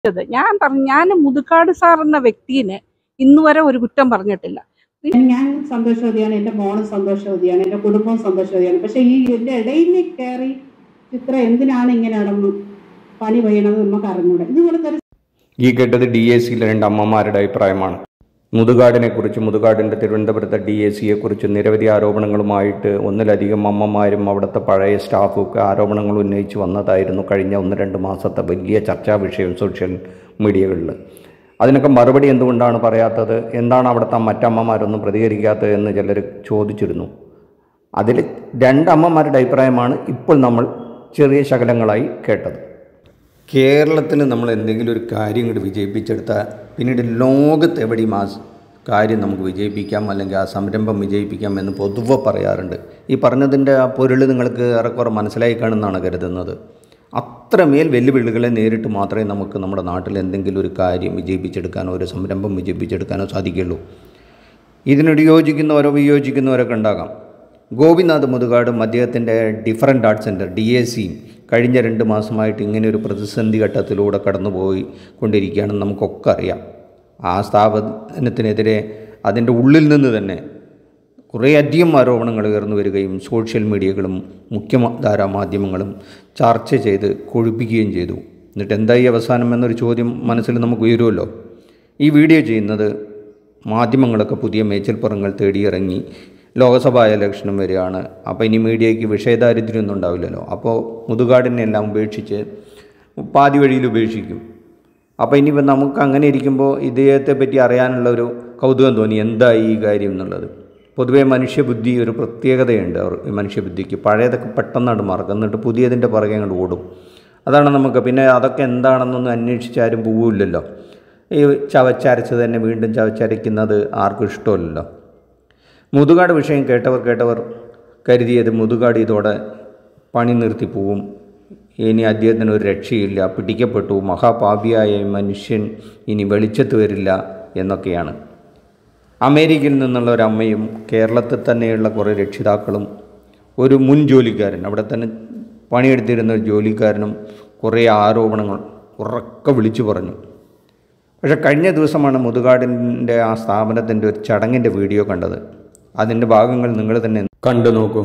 ഞാൻ മുതുകാട് സാർ എന്ന വ്യക്തിനെ ഇന്നുവരെ ഒരു കുറ്റം പറഞ്ഞിട്ടില്ല. ഞാൻ സന്തോഷവതിയാണ്, എൻ്റെ മോളും സന്തോഷവതിയാണ്, എൻ്റെ കുടുംബവും സന്തോഷവതിയാണ്. പക്ഷെ ഈ എൻ്റെ ഇടയിൽ കയറി ചിത്ര എന്തിനാണ് ഇങ്ങനെ പണി പെയ്യണത് നമുക്ക് അറിഞ്ഞൂടെ. ഇതുപോലത്തെ ഈ കേട്ടത് DACയിലെ രണ്ട് അമ്മമാരുടെ അഭിപ്രായമാണ്. മുതുകാടിനെ കുറിച്ച്, മുതുകാടിൻ്റെ തിരുവനന്തപുരത്തെ DACയെ കുറിച്ച് നിരവധി ആരോപണങ്ങളുമായിട്ട് ഒന്നിലധികം അമ്മമാരും അവിടുത്തെ പഴയ സ്റ്റാഫും ഒക്കെ ആരോപണങ്ങൾ ഉന്നയിച്ച് വന്നതായിരുന്നു കഴിഞ്ഞ 1-2 മാസത്തെ വലിയ ചർച്ചാ വിഷയം സോഷ്യൽ മീഡിയകളിൽ. അതിനൊക്കെ മറുപടി എന്തുകൊണ്ടാണ് പറയാത്തത്, എന്താണ് അവിടുത്തെ മറ്റമ്മമാരൊന്നും പ്രതികരിക്കാത്തത് എന്ന് ചിലർ ചോദിച്ചിരുന്നു. അതിൽ 2 അമ്മമാരുടെ അഭിപ്രായമാണ് ഇപ്പോൾ നമ്മൾ ചെറിയ ശകലങ്ങളായി കേട്ടത്. കേരളത്തിൽ നമ്മൾ എന്തെങ്കിലും ഒരു കാര്യം ഇങ്ങോട്ട് വിജയിപ്പിച്ചെടുത്താൽ പിന്നീട് ലോകത്ത് എവിടെയും ആ കാര്യം നമുക്ക് വിജയിപ്പിക്കാം, അല്ലെങ്കിൽ ആ സംരംഭം വിജയിപ്പിക്കാം എന്ന് പൊതുവെ പറയാറുണ്ട്. ഈ പറഞ്ഞതിൻ്റെ ആ പൊരുൾ നിങ്ങൾക്ക് ഏറെക്കുറെ മനസ്സിലായി കാണുമെന്നാണ് കരുതുന്നത്. അത്രമേൽ വെല്ലുവിളികളെ നേരിട്ട് മാത്രമേ നമുക്ക് നമ്മുടെ നാട്ടിൽ എന്തെങ്കിലും ഒരു കാര്യം വിജയിപ്പിച്ചെടുക്കാനോ ഒരു സംരംഭം വിജയിപ്പിച്ചെടുക്കാനോ സാധിക്കുള്ളൂ. ഇതിനോട് യോജിക്കുന്നവരോ വിയോജിക്കുന്നവരൊക്കെ ഉണ്ടാകാം. ഗോപിനാഥ് മുതുകാടും അദ്ദേഹത്തിൻ്റെ ഡിഫറൻറ്റ് ആർട്സ് സെൻറ്റർ DACയും കഴിഞ്ഞ 2 മാസമായിട്ട് ഇങ്ങനെ ഒരു പ്രതിസന്ധി ഘട്ടത്തിലൂടെ കടന്നുപോയി കൊണ്ടിരിക്കുകയാണെന്ന് നമുക്കൊക്കെ അറിയാം. ആ സ്ഥാപനത്തിനെതിരെ അതിൻ്റെ ഉള്ളിൽ നിന്ന് തന്നെ കുറേയധികം ആരോപണങ്ങൾ ഉയർന്നു വരികയും സോഷ്യൽ മീഡിയകളും മുഖ്യധാരാ മാധ്യമങ്ങളും ചർച്ച ചെയ്ത് കൊഴുപ്പിക്കുകയും ചെയ്തു. എന്നിട്ട് എന്തായി അവസാനം എന്നൊരു ചോദ്യം മനസ്സിൽ നമുക്ക് ഉയരുമല്ലോ. ഈ വീഡിയോ ചെയ്യുന്നത് മാധ്യമങ്ങളൊക്കെ പുതിയ മേച്ചിൽപ്പുറങ്ങൾ തേടിയിറങ്ങി ലോകസഭാ ഇലക്ഷനും വരികയാണ്. അപ്പോൾ ഇനി മീഡിയയ്ക്ക് വിഷയദാരിദ്ര്യമൊന്നും ഉണ്ടാവില്ലല്ലോ. അപ്പോൾ മുതുകാടിനെ എല്ലാം ഉപേക്ഷിച്ച് പാതി വഴിയിൽ ഉപേക്ഷിക്കും. അപ്പോൾ ഇനിയിപ്പോൾ നമുക്ക് അങ്ങനെ ഇരിക്കുമ്പോൾ ഇദ്ദേഹത്തെ പറ്റി അറിയാനുള്ളൊരു കൗതുകം തോന്നി, എന്തായി ഈ കാര്യം എന്നുള്ളത്. പൊതുവേ മനുഷ്യബുദ്ധി ഒരു പ്രത്യേകതയുണ്ട്. മനുഷ്യബുദ്ധിക്ക് പഴയതൊക്കെ പെട്ടെന്നാണ് മറക്കും, എന്നിട്ട് പുതിയതിൻ്റെ പുറകെ അങ്ങോട്ട് ഓടും. അതാണ് നമുക്ക്. പിന്നെ അതൊക്കെ എന്താണെന്നൊന്നും അന്വേഷിച്ചാരും പോവില്ലല്ലോ. ഈ ചവച്ചരച്ച് തന്നെ വീണ്ടും ചവച്ചരയ്ക്കുന്നത് ആർക്കും ഇഷ്ടമല്ലല്ലോ. മുതുകാട് വിഷയം കേട്ടവർ കരുതിയത് മുതുകാട് ഇതോടെ പണി നിർത്തി പോവും, ഇനി അദ്ദേഹത്തിന് ഒരു രക്ഷയില്ല, പിടിക്കപ്പെട്ടു, മഹാപാപിയായ മനുഷ്യൻ ഇനി വെളിച്ചത്ത് വരില്ല എന്നൊക്കെയാണ്. അമേരിക്കയിൽ നിന്നുള്ള ഒരു അമ്മയും കേരളത്തിൽ തന്നെയുള്ള കുറേ രക്ഷിതാക്കളും ഒരു മുൻ ജോലിക്കാരൻ, അവിടെ തന്നെ പണിയെടുത്തിരുന്ന ഒരു ജോലിക്കാരനും കുറേ ആരോപണങ്ങൾ ഉറക്കെ വിളിച്ചു പറഞ്ഞു. പക്ഷേ കഴിഞ്ഞ ദിവസമാണ് മുതുകാടിൻ്റെ ആ സ്ഥാപനത്തിൻ്റെ ഒരു ചടങ്ങിൻ്റെ വീഡിയോ കണ്ടത്. അതിൻ്റെ ഭാഗങ്ങൾ നിങ്ങൾ തന്നെ കണ്ടു നോക്കൂ.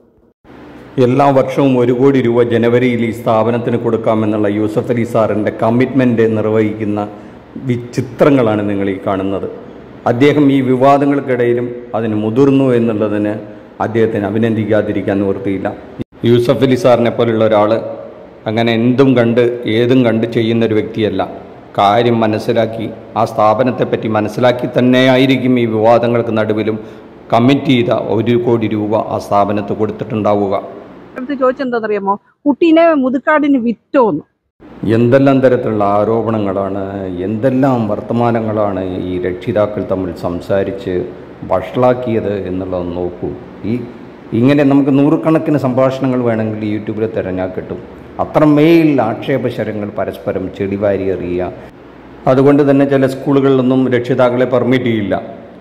എല്ലാ വർഷവും 1 കോടി രൂപ ജനുവരിയിൽ ഈ സ്ഥാപനത്തിന് കൊടുക്കാമെന്നുള്ള യൂസഫ് അലി സാറിൻ്റെ കമ്മിറ്റ്മെൻറ്റ് നിർവഹിക്കുന്ന ചിത്രങ്ങളാണ് നിങ്ങൾ ഈ കാണുന്നത്. അദ്ദേഹം ഈ വിവാദങ്ങൾക്കിടയിലും അതിന് മുതിർന്നു എന്നുള്ളതിന് അദ്ദേഹത്തിന് അഭിനന്ദിക്കാതിരിക്കാൻ നിവൃത്തിയില്ല. യൂസഫ് അലി സാറിനെ പോലുള്ള ഒരാൾ അങ്ങനെ എന്തും കണ്ട് ഏതും കണ്ട് ചെയ്യുന്നൊരു വ്യക്തിയല്ല. കാര്യം മനസ്സിലാക്കി ആ സ്ഥാപനത്തെപ്പറ്റി മനസ്സിലാക്കി തന്നെയായിരിക്കും ഈ വിവാദങ്ങൾക്ക് നടുവിലും കമ്മിറ്റ് ചെയ്ത 1 കോടി രൂപ ആ സ്ഥാപനത്ത് കൊടുത്തിട്ടുണ്ടാവുക. ചോദിച്ചെന്താണെന്നറിയാമോ, കുട്ടീനെ മുതുകാടിന് വിറ്റോന്ന്. എന്തെല്ലാം തരത്തിലുള്ള ആരോപണങ്ങളാണ്, എന്തെല്ലാം വർത്തമാനങ്ങളാണ് ഈ രക്ഷിതാക്കൾ തമ്മിൽ സംസാരിച്ച് വഷളാക്കിയത് എന്നുള്ളത് നോക്കൂ. ഇങ്ങനെ നമുക്ക് 100 സംഭാഷണങ്ങൾ വേണമെങ്കിൽ യൂട്യൂബിൽ തിരഞ്ഞാൽ കിട്ടും. അത്രമേൽ ആക്ഷേപശരങ്ങൾ പരസ്പരം ചെളിവാരി എറിയുക. അതുകൊണ്ട് തന്നെ ചില സ്കൂളുകളിലൊന്നും രക്ഷിതാക്കളെ പെർമിറ്റ് ചെയ്യില്ല.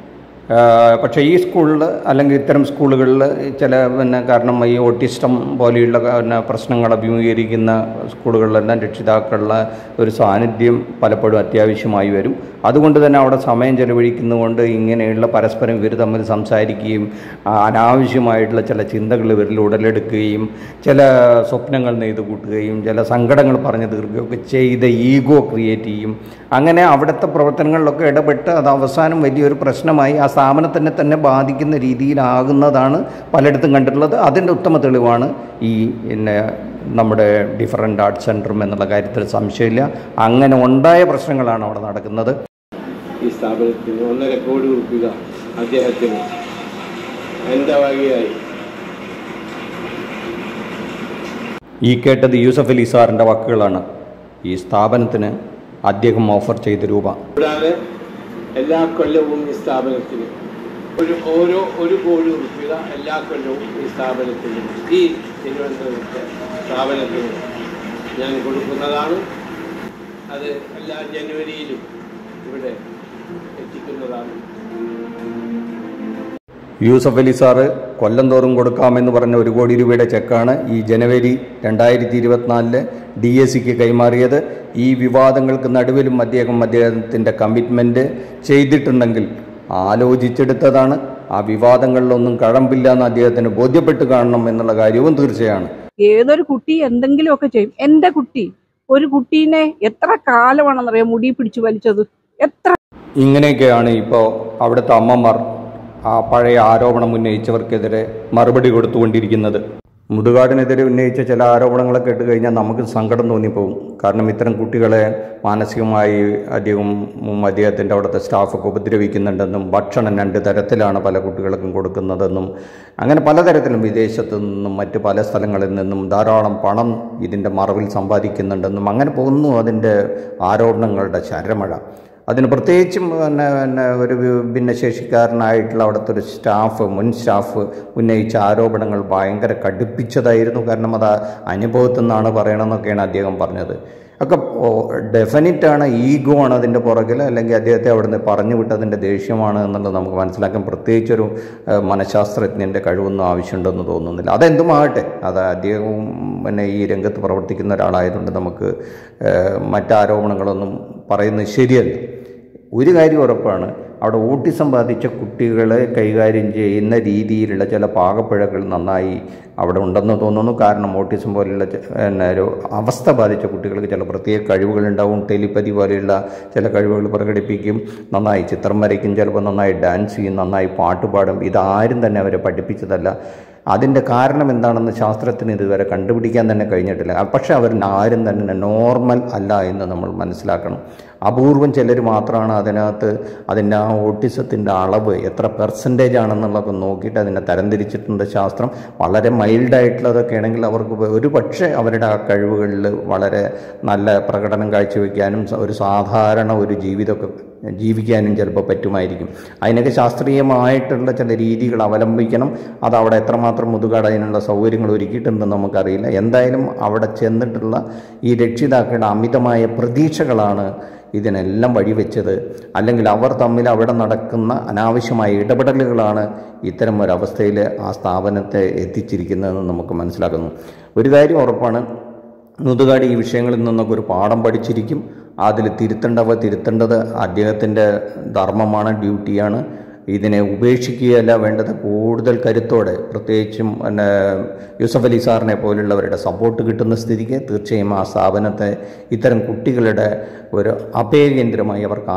പക്ഷേ ഈ സ്കൂളിൽ അല്ലെങ്കിൽ ഇത്തരം സ്കൂളുകളിൽ കാരണം ഈ ഓട്ടിസം പോലെയുള്ള പ്രശ്നങ്ങൾ അഭിമുഖീകരിക്കുന്ന സ്കൂളുകളിലെല്ലാം രക്ഷിതാക്കളുടെ ഒരു സാന്നിധ്യം പലപ്പോഴും അത്യാവശ്യമായി വരും. അതുകൊണ്ട് തന്നെ അവിടെ സമയം ചെലവഴിക്കുന്നതുകൊണ്ട് ഇങ്ങനെയുള്ള പരസ്പരം ഇവർ തമ്മിൽ സംസാരിക്കുകയും അനാവശ്യമായിട്ടുള്ള ചില ചിന്തകൾ ഇവരിൽ ഉടലെടുക്കുകയും ചില സ്വപ്നങ്ങൾ നെയ്ത് കൂട്ടുകയും ചില സങ്കടങ്ങൾ പറഞ്ഞു തീർക്കുകയൊക്കെ ചെയ്ത് ഈഗോ ക്രിയേറ്റ് ചെയ്യും. അങ്ങനെ അവിടുത്തെ പ്രവർത്തനങ്ങളിലൊക്കെ ഇടപെട്ട് അത് അവസാനം വലിയൊരു പ്രശ്നമായി ആ സ്ഥാപനത്തിനെ തന്നെ ബാധിക്കുന്ന രീതിയിലാകുന്നതാണ് പലയിടത്തും കണ്ടിട്ടുള്ളത്. അതിൻ്റെ ഉത്തമ തെളിവാണ് ഈ നമ്മുടെ ഡിഫറൻറ്റ് ആർട്സ് സെൻറ്ററും എന്നുള്ള കാര്യത്തിൽ സംശയമില്ല. അങ്ങനെ ഉണ്ടായ പ്രശ്നങ്ങളാണ് അവിടെ നടക്കുന്നത്. ഈ സ്ഥാപനത്തിന് 1.5 കോടി രൂപ അദ്ദേഹത്തിന് എൻ്റെ വകയായി. ഈ കേട്ടത് യൂസഫ് അലി സാറിൻ്റെ വാക്കുകളാണ്. ഈ സ്ഥാപനത്തിന് അദ്ദേഹം ഓഫർ ചെയ്ത രൂപ കൂടാതെ എല്ലാ കൊല്ലവും ഈ സ്ഥാപനത്തിന് 1 കോടി രൂപ എല്ലാ കൊല്ലവും ഈ സ്ഥാപനത്തിന്, ഈ തിരുവനന്തപുരത്തെ സ്ഥാപനത്തിന് ഞാൻ കൊടുക്കുന്നതാണ്. അത് എല്ലാ ജനുവരിയിലും ഇവിടെ എത്തിക്കുന്നതാണ്. യൂസഫ് അലി സാറ് കൊല്ലം തോറും കൊടുക്കാമെന്ന് പറഞ്ഞ 1 കോടി രൂപയുടെ ചെക്കാണ് ഈ ജനുവരി 2024 DACക്ക് കൈമാറിയത്. ഈ വിവാദങ്ങൾക്ക് നടുവിലും അദ്ദേഹത്തിൻ്റെ കമ്മിറ്റ്മെൻറ്റ് ചെയ്തിട്ടുണ്ടെങ്കിൽ ആലോചിച്ചെടുത്തതാണ്. ആ വിവാദങ്ങളിലൊന്നും കഴമ്പില്ല എന്ന് അദ്ദേഹത്തിന് ബോധ്യപ്പെട്ട് കാണണം എന്നുള്ള കാര്യവും തീർച്ചയാണ്. ഏതൊരു കുട്ടി എന്തെങ്കിലുമൊക്കെ ചെയ്യും. എൻ്റെ കുട്ടി, ഒരു കുട്ടീനെ എത്ര കാലമാണെന്നറിയാം മുടി പിടിച്ചു വലിച്ചത്. എത്ര ഇങ്ങനെയൊക്കെയാണ് ഇപ്പോൾ അവിടുത്തെ അമ്മമാർ ആ പഴയ ആരോപണം ഉന്നയിച്ചവർക്കെതിരെ മറുപടി കൊടുത്തുകൊണ്ടിരിക്കുന്നത്. മുതുകാടിനെതിരെ ഉന്നയിച്ച ചില ആരോപണങ്ങളൊക്കെ ഇട്ട് കഴിഞ്ഞാൽ നമുക്ക് സങ്കടം തോന്നിപ്പോവും. കാരണം ഇത്തരം കുട്ടികളെ മാനസികമായി അദ്ദേഹത്തിൻ്റെ അവിടുത്തെ സ്റ്റാഫൊക്കെ ഉപദ്രവിക്കുന്നുണ്ടെന്നും ഭക്ഷണം 2 തരത്തിലാണ് പല കുട്ടികൾക്കും കൊടുക്കുന്നതെന്നും അങ്ങനെ പലതരത്തിലും വിദേശത്തു നിന്നും മറ്റ് പല സ്ഥലങ്ങളിൽ നിന്നും ധാരാളം പണം ഇതിൻ്റെ മറവിൽ സമ്പാദിക്കുന്നുണ്ടെന്നും അങ്ങനെ പോകുന്നു അതിൻ്റെ ആരോപണങ്ങളുടെ ശരമഴ. അതിന് പ്രത്യേകിച്ചും ഒരു ഭിന്നശേഷിക്കാരനായിട്ടുള്ള അവിടുത്തെ ഒരു മുൻ സ്റ്റാഫ് ഉന്നയിച്ച ആരോപണങ്ങൾ ഭയങ്കര കടുപ്പിച്ചതായിരുന്നു. കാരണം അത് അനുഭവത്തിൽ നിന്നാണ് പറയണമെന്നൊക്കെയാണ് അദ്ദേഹം പറഞ്ഞത്. ഒക്കെ ഡെഫിനറ്റാണ്, ഈഗോ ആണ് അതിൻ്റെ പുറകിൽ, അല്ലെങ്കിൽ അദ്ദേഹത്തെ അവിടുന്ന് പറഞ്ഞു വിട്ടതിൻ്റെ ദേഷ്യമാണ് എന്നുള്ളത് നമുക്ക് മനസ്സിലാക്കാൻ പ്രത്യേകിച്ചൊരു മനഃശാസ്ത്രജ്ഞൻ്റെ കഴിവൊന്നും ആവശ്യമുണ്ടെന്ന് തോന്നുന്നില്ല. അതെന്തുമാകട്ടെ, അത് അദ്ദേഹവും ഈ രംഗത്ത് പ്രവർത്തിക്കുന്ന ഒരാളായതുകൊണ്ട് നമുക്ക് മറ്റാരോപണങ്ങളൊന്നും പറയുന്നത് ശരിയല്ല. ഒരു കാര്യം ഉറപ്പാണ്, അവിടെ ഓട്ടിസം ബാധിച്ച കുട്ടികളെ കൈകാര്യം ചെയ്യുന്ന രീതിയിലുള്ള ചില പാകപ്പിഴകൾ നന്നായി അവിടെ ഉണ്ടെന്ന് തോന്നുന്നു. കാരണം ഓട്ടിസം പോലെയുള്ള ഒരു അവസ്ഥ ബാധിച്ച കുട്ടികൾക്ക് ചില പ്രത്യേക കഴിവുകളുണ്ടാവും. ടെലിപ്പതി പോലെയുള്ള ചില കഴിവുകൾ പ്രകടിപ്പിക്കും, നന്നായി ചിത്രം വരയ്ക്കും, ചിലപ്പോൾ നന്നായി ഡാൻസ് ചെയ്യും, നന്നായി പാട്ട് പാടും. ഇതാരും തന്നെ അവരെ പഠിപ്പിച്ചതല്ല. അതിൻ്റെ കാരണം എന്താണെന്ന് ശാസ്ത്രത്തിന് ഇതുവരെ കണ്ടുപിടിക്കാൻ തന്നെ കഴിഞ്ഞിട്ടില്ല. പക്ഷേ ആരും തന്നെ നോർമൽ അല്ല എന്ന് നമ്മൾ മനസ്സിലാക്കണം. അപൂർവം ചിലർ മാത്രമാണ് അതിൻ്റെ ആ ഓട്ടിസത്തിൻ്റെ അളവ് എത്ര പെർസെൻറ്റേജ് ആണെന്നുള്ളതൊക്കെ നോക്കിയിട്ട് അതിനെ തരംതിരിച്ചിട്ടുണ്ട് ശാസ്ത്രം. വളരെ മൈൽഡായിട്ടുള്ളതൊക്കെ ആണെങ്കിൽ അവർക്ക് ഒരു പക്ഷേ അവരുടെ ആ കഴിവുകളിൽ വളരെ നല്ല പ്രകടനം കാഴ്ചവെക്കാനും ഒരു സാധാരണ ഒരു ജീവിതമൊക്കെ ജീവിക്കാനും ചിലപ്പോൾ പറ്റുമായിരിക്കും. അതിനൊക്കെ ശാസ്ത്രീയമായിട്ടുള്ള ചില രീതികൾ അവലംബിക്കണം. അത് അവിടെ എത്രമാത്രം മുതുകാട് അതിനുള്ള സൗകര്യങ്ങൾ ഒരുക്കിയിട്ടുണ്ടെന്ന് നമുക്കറിയില്ല. എന്തായാലും അവിടെ ചെന്നിട്ടുള്ള ഈ രക്ഷിതാക്കളുടെ അമിതമായ പ്രതീക്ഷകളാണ് ഇതിനെല്ലാം വഴിവെച്ചത്. അല്ലെങ്കിൽ അവർ തമ്മിൽ അവിടെ നടക്കുന്ന അനാവശ്യമായ ഇടപെടലുകളാണ് ഇത്തരം ഒരവസ്ഥയിൽ ആ സ്ഥാപനത്തെ എത്തിച്ചിരിക്കുന്നതെന്ന് നമുക്ക് മനസ്സിലാക്കുന്നു. ഒരു കാര്യം ഉറപ്പാണ്, മുതുകാട് ഈ വിഷയങ്ങളിൽ നിന്നൊക്കെ ഒരു പാഠം പഠിച്ചിരിക്കും. അതിൽ തിരുത്തേണ്ടത് അദ്ദേഹത്തിൻ്റെ ധർമ്മമാണ്, ഡ്യൂട്ടിയാണ്. ഇതിനെ ഉപേക്ഷിക്കുകയല്ല വേണ്ടത്, കൂടുതൽ കരുത്തോടെ, പ്രത്യേകിച്ചും യൂസഫ് അലി സാറിനെ പോലുള്ളവരുടെ സപ്പോർട്ട് കിട്ടുന്ന സ്ഥിതിക്ക് തീർച്ചയായും ആ സ്ഥാപനത്തെ ഇത്തരം കുട്ടികളുടെ ഒരു അഭയകേന്ദ്രമായി, അവർക്ക്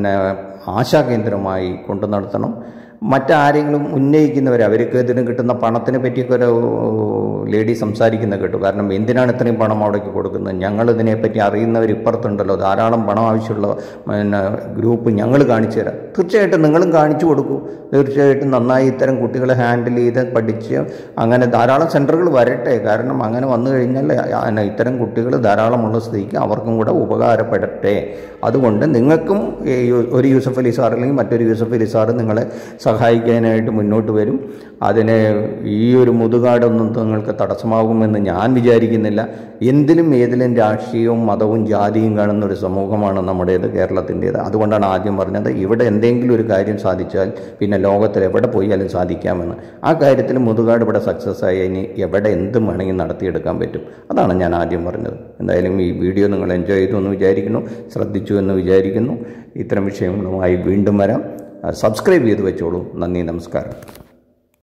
ആശാകേന്ദ്രമായി കൊണ്ടു നടത്തണം. മറ്റാരെങ്കിലും ഉന്നയിക്കുന്നവർ അവർക്ക് ഇതിന് കിട്ടുന്ന പണത്തിനെ പറ്റിയൊക്കെ ഒരു ലേഡി സംസാരിക്കുന്ന കേട്ടു. കാരണം എന്തിനാണ് ഇത്രയും പണം അവിടേക്ക് കൊടുക്കുന്നത്? ഞങ്ങളിതിനെപ്പറ്റി അറിയുന്നവർ ഇപ്പുറത്തുണ്ടല്ലോ, ധാരാളം പണം ആവശ്യമുള്ള ഗ്രൂപ്പ് ഞങ്ങൾ കാണിച്ചു തരാം. തീർച്ചയായിട്ടും നിങ്ങളും കാണിച്ചു കൊടുക്കൂ. തീർച്ചയായിട്ടും നന്നായി ഇത്തരം കുട്ടികളെ ഹാൻഡിൽ ചെയ്ത് പഠിച്ച് അങ്ങനെ ധാരാളം സെൻറ്ററുകൾ വരട്ടെ. കാരണം അങ്ങനെ വന്നു കഴിഞ്ഞാൽ ഇത്തരം കുട്ടികൾ ധാരാളമുള്ള സ്ഥിതിക്ക് അവർക്കും കൂടെ ഉപകാരപ്പെടട്ടെ. അതുകൊണ്ട് നിങ്ങൾക്കും ഒരു യൂസഫ് അലി സാർ അല്ലെങ്കിൽ മറ്റൊരു യൂസഫ് അലി സാർ നിങ്ങളെ സഹായിക്കാനായിട്ട് മുന്നോട്ട് വരും. അതിന് ഈ ഒരു മുതുകാടൊന്നും നിങ്ങൾക്ക് തടസ്സമാകുമെന്ന് ഞാൻ വിചാരിക്കുന്നില്ല. എന്തിലും ഏതിലും രാഷ്ട്രീയവും മതവും ജാതിയും കാണുന്ന ഒരു സമൂഹമാണ് നമ്മുടേത്, കേരളത്തിൻ്റേത്. അതുകൊണ്ടാണ് ആദ്യം പറഞ്ഞത്, ഇവിടെ എന്തെങ്കിലും ഒരു കാര്യം സാധിച്ചാൽ പിന്നെ ലോകത്തിൽ എവിടെ പോയാലും സാധിക്കാമെന്ന്. ആ കാര്യത്തിൽ മുതുകാട് ഇവിടെ സക്സസ് ആയി ഇനി എവിടെ എന്തും വേണമെങ്കിൽ നടത്തിയെടുക്കാൻ പറ്റും. അതാണ് ഞാൻ ആദ്യം പറഞ്ഞത്. എന്തായാലും ഈ വീഡിയോ നിങ്ങൾ എൻജോയ് ചെയ്തു എന്ന് വിചാരിക്കുന്നു, ശ്രദ്ധിച്ചു എന്ന് വിചാരിക്കുന്നു. ഇത്തരം വിഷയങ്ങളുമായി വീണ്ടും വരാം. സബ്സ്ക്രൈബ് ചെയ്ത് വെച്ചോളൂ. നന്ദി, നമസ്കാരം.